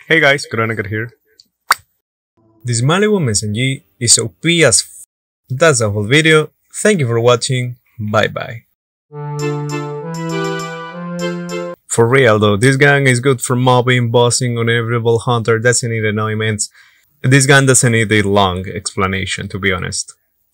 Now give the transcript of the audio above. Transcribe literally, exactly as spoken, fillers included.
Hey guys, Chronicle here. This Malibu M S N G is O P as f. That's the whole video. Thank you for watching. Bye bye. For real though, this gun is good for mobbing, bossing on every ball hunter, doesn't need annoyments. This gun doesn't need a long explanation, to be honest.